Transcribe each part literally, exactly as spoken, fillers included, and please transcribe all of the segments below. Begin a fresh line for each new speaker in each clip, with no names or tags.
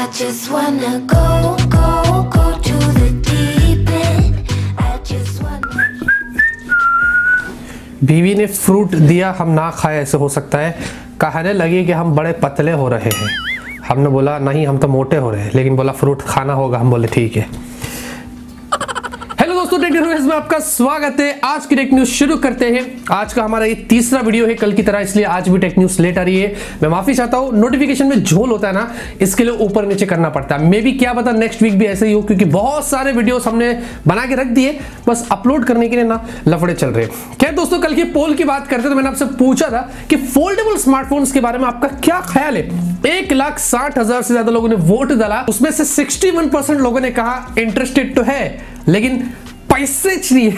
just wanna go, go, go to the deep end. I just wanna.
बीवी ने fruit दिया हम ना खाए, ऐसे हो सकता है। कहने लगे कि हम बड़े पतले हो रहे हैं। हमने बोला नहीं, हम तो मोटे हो रहे हैं, लेकिन बोला फ्रूट खाना होगा। हम बोले ठीक है। हेलो दोस्तों, टेक न्यूज़ में आपका स्वागत है। आज की टेक न्यूज शुरू करते हैं। आज का हमारा ये तीसरा वीडियो है कल की तरह, इसलिए आज भी टेक न्यूज लेट आ रही है। मैं माफी चाहता हूँ, नोटिफिकेशन में झोल होता है ना, इसके लिए ऊपर नीचे करना पड़ता है। मे भी क्या पता नेक्स्ट वीक भी ऐसे ही हो, क्योंकि बहुत सारे वीडियोस हमने बना के रख दिए, बस अपलोड करने के लिए ना लफड़े चल रहे हैं। खैर दोस्तों, कल की पोल की बात करते तो मैंने आपसे पूछा था कि फोल्डेबल स्मार्टफोन्स के बारे में आपका क्या ख्याल है। एक लाख साठ हजार से ज्यादा लोगों ने वोट डाला, उसमें से सिक्सटी वन परसेंट लोगों ने कहा इंटरेस्टेड तो है, लेकिन पैसे चाहिए।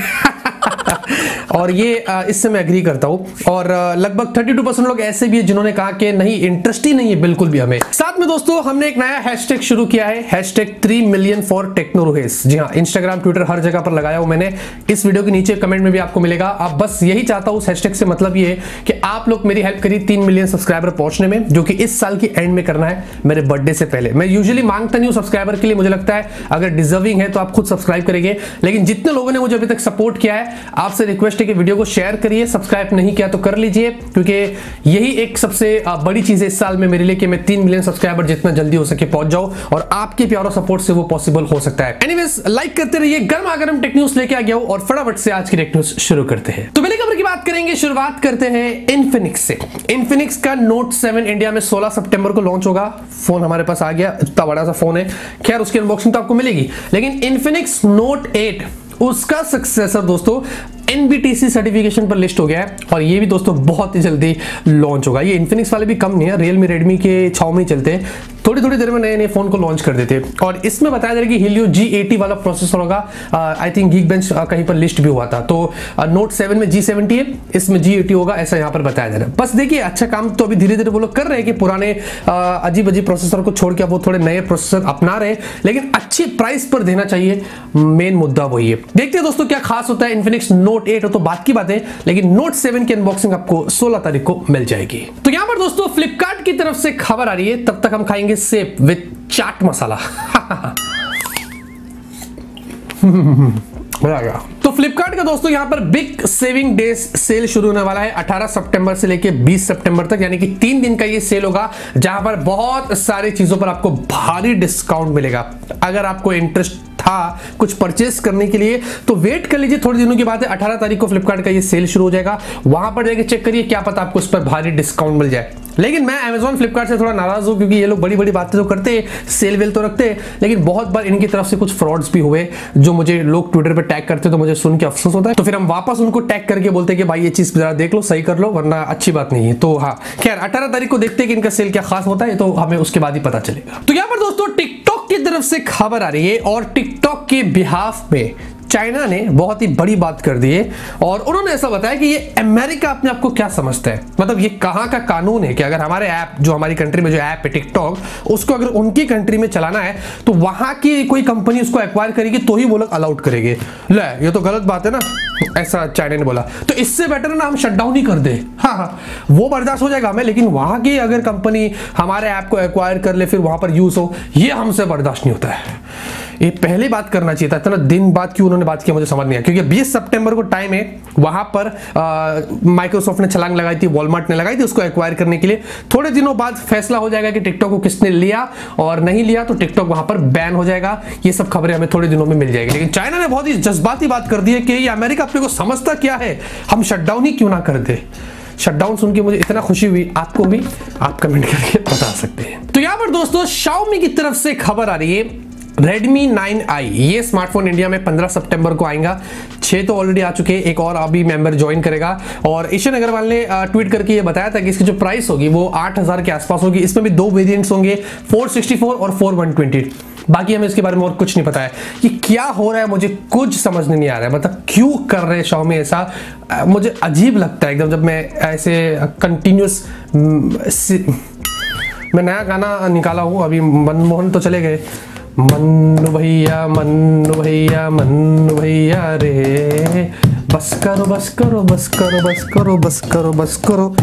और ये इससे मैं एग्री करता हूं। और लगभग बत्तीस परसेंट लोग ऐसे भी हैं जिन्होंने कहा कि नहीं, इंटरेस्ट ही नहीं है बिल्कुल भी हमें। साथ में दोस्तों, हमने एक नया हैशटैग शुरू किया है, हैशटैग थ्री मिलियन फॉर टेक्नोरोहेस। जी हाँ, इंस्टाग्राम, ट्विटर, हर जगह पर लगाया हूं मैंने। इस वीडियो के नीचे कमेंट में भी आपको मिलेगा। आप बस यही चाहता हूं, उस हैशटैग से मतलब ये है कि आप लोग मेरी हेल्प करिए तीन मिलियन सब्सक्राइबर पहुंचने में, जो कि इस साल की एंड में करना है, मेरे बर्थडे से पहले। मैं यूजुअली मांगता नहीं हूं सब्सक्राइबर के लिए, मुझे लगता है अगर डिजर्विंग है तो आप खुद सब्सक्राइब करेंगे। लेकिन जितने लोगों ने मुझे अभी तक सपोर्ट किया है, आपसे रिक्वेस्ट है कि वीडियो को शेयर करिए। सब्सक्राइब नहीं किया तो कर लीजिए, क्योंकि यही एक सबसे बड़ी चीज है इस साल में मेरे लिए कि मैं तीन मिलियन सब्सक्राइबर जितना जल्दी हो सके पहुंच जाऊं, और आपके प्यार और सपोर्ट से वो पॉसिबल हो सकता है। एनीवेज, लाइक करते रहिए। गर्मा गर्म टेक न्यूज लेके आ गया हूं, और फटाफट से आज की टेक न्यूज शुरू करते हैं। तो पहले खबर की बात करेंगे, शुरुआत करते हैं इन्फिनिक्स से। इन्फिनिक्स का नोट सेवन इंडिया में सोलह सितंबर को लॉन्च होगा। फोन हमारे पास आ गया, इतना बड़ा सा फोन है। खैर, उसकी अनबॉक्सिंग तो आपको मिलेगी, लेकिन इन्फिनिक्स नोट एट, उसका सक्सेसर दोस्तों N B T C certification पर लिस्ट हो गया है, और ये भी दोस्तों बहुत ही जल्दी लॉन्च होगा। ये इन्फिनिक्स वाले भी कम नहीं है, रियलमी, रेडमी के छाव में चलते हैं, थोड़ी थोड़ी देर में नए नए फोन को लॉन्च कर देते हैं। और इसमें बताया जा रहा है कि Helio जी एटी वाला प्रोसेसर होगा। आई थिंक Geekbench कहीं पर लिस्ट भी हुआ था। तो नोट सेवन में जी सेवेंटी है, इसमें जी एटी होगा, ऐसा यहाँ पर बताया जा रहा है। बस देखिए, अच्छा काम तो अभी धीरे धीरे वो लोग कर रहे हैं कि पुराने अजीब अजीब प्रोसेसर को छोड़ के वो थोड़े नए प्रोसेसर अपना रहे हैं, लेकिन अच्छी प्राइस पर देना चाहिए। मेन मुद्दा वही है। देखते हैं दोस्तों क्या खास होता है। इन्फिनिक्स नोट एट हो तो बात की बात है, लेकिन नोट सेवन की अनबॉक्सिंग आपको सोलह तारीख को मिल जाएगी। तो यहाँ पर दोस्तों फ्लिपकार्ट की तरफ से खबर आ रही है, तब तक हम खाएंगे सेब विद चाट मसाला। तो फ्लिपकार्ट का दोस्तों यहाँ पर बिग सेविंग डेज सेल शुरू होने वाला है अठारह सितंबर से लेके बीस सितंबर तक, यानी कि तीन दिन का ये सेल होगा, जहां पर बहुत सारी चीजों पर आपको भारी डिस्काउंट मिलेगा। अगर आपको इंटरेस्ट था कुछ परचेस करने के लिए तो वेट कर लीजिए, थोड़े दिनों की बात है। अठारह तारीख को फ्लिपकार्ट का ये सेल शुरू हो जाएगा, वहां पर जाके चेक करिए, क्या पता आपको उस पर भारी डिस्काउंट मिल जाए। लेकिन मैं अमेजॉन फ्लिपकार्ट से थोड़ा नाराज हूं, क्योंकि ये लोग बड़ी बड़ी बातें तो करते हैं, सेल वेल तो रखते हैं, लेकिन बहुत बार इनकी तरफ से कुछ फ्रॉड्स भी हुए, जो मुझे लोग ट्विटर पे टैग करते, तो मुझे सुन के अफसोस होता है। तो फिर हम वापस उनको टैग करके बोलते हैं कि भाई ये चीज जरा देख लो, सही कर लो, वरना अच्छी बात नहीं है। तो हाँ, खैर अठारह तारीख को देखते हैं कि इनका सेल क्या खास होता है, तो हमें उसके बाद ही पता चलेगा। तो यहाँ पर दोस्तों टिकटॉक की तरफ से खबर आ रही है, और टिकटॉक के बिहाफ में चाइना ने बहुत ही बड़ी बात कर दी है, और उन्होंने ऐसा बताया कि ये अमेरिका अपने आप को क्या समझता है। मतलब ये कहां का कानून है कि अगर हमारे ऐप, जो हमारी कंट्री में जो ऐप है टिकटॉक, उसको अगर उनकी कंट्री में चलाना है तो वहां की कोई कंपनी उसको एक्वायर करेगी तो ही वो लोग अलाउड करेंगे। ले, ये तो गलत बात है ना, ऐसा चाइना ने बोला। तो इससे बेटर ना हम शटडाउन ही कर दे। हाँ हाँ, वो बर्दाश्त हो जाएगा हमें, लेकिन वहां की अगर कंपनी हमारे ऐप को एक्वायर कर ले, फिर वहां पर यूज हो, ये हमसे बर्दाश्त नहीं होता है। ये पहले बात करना चाहिए था, इतना दिन बाद क्यों उन्होंने बात किया मुझे समझ नहीं आया, क्योंकि बीस सितंबर को टाइम है। वहां पर माइक्रोसॉफ्ट ने छलांग लगाई थी, वॉलमार्ट ने लगाई थी उसको एक्वायर करने के लिए। थोड़े दिनों बाद फैसला हो जाएगा कि टिकटॉक को किसने लिया और नहीं लिया, तो टिकटॉक वहां पर बैन हो जाएगा। ये सब खबरें हमें थोड़े दिनों में मिल जाएगी। लेकिन चाइना ने बहुत ही जज्बाती बात कर दी है कि ये अमेरिका अपने को समझता क्या है, हम शटडाउन ही क्यों ना कर दे। शटडाउन सुन के मुझे इतना खुशी हुई, आपको भी, आप कमेंट करके बता सकते हैं। तो यहां पर दोस्तों Xiaomi की तरफ से खबर आ रही है, Redmi नाइन आई, ये स्मार्टफोन इंडिया में पंद्रह सितंबर को आएगा। छह तो ऑलरेडी आ चुके हैं, एक और अभी मेंबर ज्वाइन करेगा। और ईशन अग्रवाल ने ट्वीट करके ये बताया था कि इसकी जो प्राइस होगी वो आठ हजार के आसपास होगी। इसमें भी दो वेरिएंट्स होंगे, फोर सिक्सटी फोर और फोर वन ट्वेंटी। बाकी हमें इसके बारे में और कुछ नहीं पता है। ये क्या हो रहा है मुझे कुछ समझ नहीं आ रहा है, मतलब क्यों कर रहे हैं Xiaomi ऐसा, मुझे अजीब लगता है एकदम। जब मैं ऐसे कंटिन्यूस, मैं नया गाना निकाला हूँ अभी, मनमोहन तो चले गए, मन्नू भैया मन्नू भैया मन्नू भैया रे, बस करो बस करो बस करो बस करो बस करो बस करो,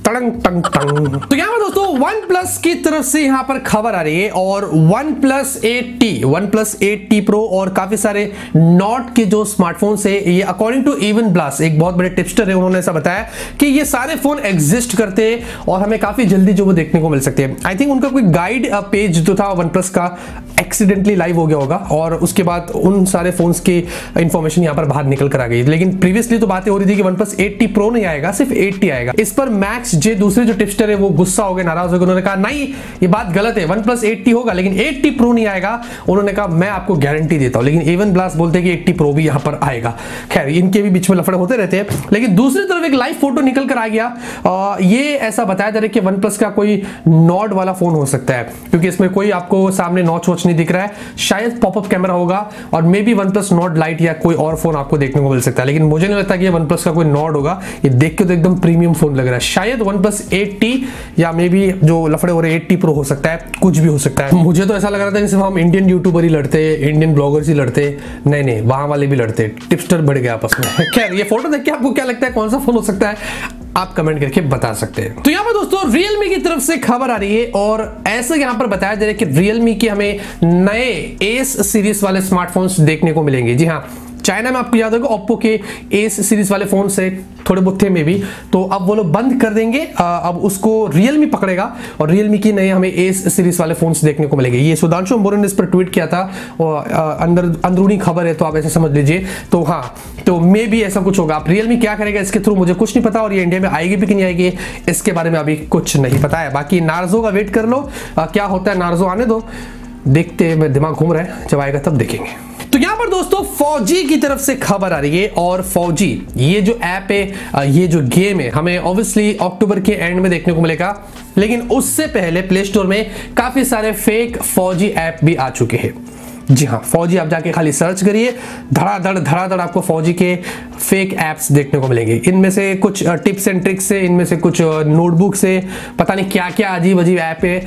टंग टंग टंग। तो यहाँ पर दोस्तों वन प्लस की तरफ से यहाँ पर खबर आ रही है और OnePlus eight T, OnePlus eight T pro और काफी सारे नॉट के जो स्मार्टफोन है, ये अकॉर्डिंग टू इवन ब्लास्ट, एक बहुत बड़े टिप्सटर है, उन्होंने ऐसा बताया कि ये सारे फोन एग्जिस्ट करते हैं और हमें काफी जल्दी जो वो देखने को मिल सकते हैं। आई थिंक उनका कोई गाइड पेज जो था वन प्लस का एक्सीडेंटली लाइव हो गया होगा और उसके बाद उन सारे फोन्स की इंफॉर्मेशन यहाँ पर बाहर निकल कर आ गई। लेकिन प्रीवियसली तो बातें हो रही थी कि OnePlus eight T pro नहीं आएगा, सिर्फ एट टी आएगा। इस पर मैक्स जे दूसरे जो टिप्सटर है वो गुस्सा हो गए, नाराज हो गए। उन्होंने कहा नहीं, ये बात गलत है, वन प्लस एट टी होगा लेकिन एट टी प्रो नहीं आएगा। उन्होंने कहा मैं आपको गारंटी देता हूं, लेकिन इवन ब्लास्ट बोलते हैं कि एट टी प्रो भी यहां पर आएगा। खैर इनके भी बीच में लफड़े होते रहते हैं। लेकिन दूसरी तरफ एक लाइव फोटो निकल कर आ गया, आ, ये ऐसा बताया जा रहा है कि वन प्लस का कोई नॉड वाला फोन हो सकता है, क्योंकि इसमें कोई आपको सामने नॉच वॉच नहीं दिख रहा है। शायद पॉपअप कैमरा होगा और maybe OnePlus Nord lite या कोई और फोन आपको देखने को मिल सकता है। लेकिन मुझे नहीं लगता कि ये वन प्लस का कोई नॉड होगा। ये देख के तो एकदम प्रीमियम फोन लग रहा है। शायद वन प्लस एट टी या मे बी जो लफड़े हो रहे एट टी प्रो हो सकता है, कुछ भी हो सकता है। मुझे तो ऐसा लग रहा था कि सिर्फ हम इंडियन यूट्यूबर ही लड़ते, इंडियन ब्लॉगर्स ही लड़ते। नहीं नहीं, वहां वाले भी लड़ते, टिप्सटर बढ़ गया आपस में। खैर ये फोटो देख के आपको क्या लगता है, कौन सा फोन हो सकता है, आप कमेंट करके बता सकते हैं। तो यहाँ पर दोस्तों Realme की तरफ से खबर आ रही है और ऐसा यहाँ पर बताया जा रहा है कि Realme के हमें नए एस सीरीज वाले स्मार्टफोन्स देखने को मिलेंगे। जी हाँ, चाइना में आपको याद होगा ओप्पो के एस सीरीज वाले फोन से थोड़े बहुत थे में भी, तो अब वो लोग बंद कर देंगे। अब उसको Realme पकड़ेगा और Realme की नए हमें एस सीरीज वाले फोन्स देखने को मिलेंगे। ये सुधांशु अंबोरे ने इस पर ट्वीट किया था और अंदर अंदरूनी खबर है, तो आप ऐसे समझ लीजिए। तो हाँ, तो मे भी ऐसा कुछ होगा। अब Realme क्या करेगा इसके थ्रू मुझे कुछ नहीं पता, और ये इंडिया में आएगी भी कि नहीं आएगी इसके बारे में अभी कुछ नहीं पता है। बाकी नार्जो का वेट कर लो, क्या होता है, नार्जो आने दो, देखते हैं। दिमाग घूम रहा है, जब आएगा तब देखेंगे। तो यहां पर दोस्तों फौजी की तरफ से खबर आ रही है और फौजी ये जो ऐप है, ये जो गेम है, हमें ऑब्वियसली अक्टूबर के एंड में देखने को मिलेगा। लेकिन उससे पहले प्ले स्टोर में काफी सारे फेक फौजी ऐप भी आ चुके हैं। जी हाँ, फौजी आप जाके खाली सर्च करिए, धड़ाधड़ धड़ाधड़ आपको फौजी के फेक ऐप्स देखने को मिलेंगे। इनमें से कुछ टिप्स एंड ट्रिक्स से, इनमें से कुछ नोटबुक से, पता नहीं क्या क्या अजीब अजीब ऐप है।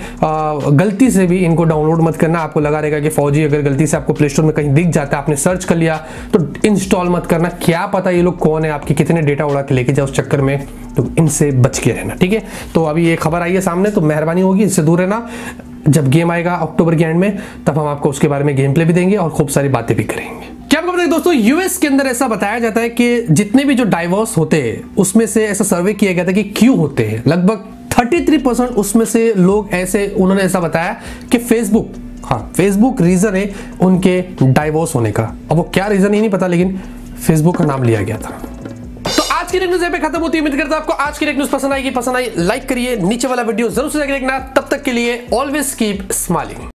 गलती से भी इनको डाउनलोड मत करना। आपको लगा रहेगा कि फौजी अगर गलती से आपको प्ले स्टोर में कहीं दिख जाता है, आपने सर्च कर लिया, तो इंस्टॉल मत करना। क्या पता ये लोग कौन है, आपके कितने डेटा उड़ा के लेके जाए उस चक्कर में, तो इनसे बच के रहना, ठीक है। तो अभी ये खबर आई है सामने, तो मेहरबानी होगी इससे दूर रहना। जब गेम आएगा अक्टूबर के एंड में, तब हम आपको उसके बारे में गेम प्ले भी देंगे और खूब सारी बातें भी करेंगे। क्या आपको पता है दोस्तों, यूएस के अंदर ऐसा बताया जाता है कि जितने भी जो डाइवोर्स होते हैं उसमें से ऐसा सर्वे किया गया था कि क्यों होते हैं। लगभग तैंतीस परसेंट उसमें से लोग ऐसे, उन्होंने ऐसा बताया कि फेसबुक, हाँ फेसबुक रीजन है उनके डाइवोर्स होने का। अब वो क्या रीजन ही नहीं पता, लेकिन फेसबुक का नाम लिया गया था। आज की न्यूज़ यहाँ पे खत्म होती है। उम्मीद करता हूं आपको आज की न्यूज़ पसंद आएगी। पसंद आई लाइक करिए, नीचे वाला वीडियो जरूर से देखना। तब तक के लिए ऑलवेज कीप स्माइलिंग।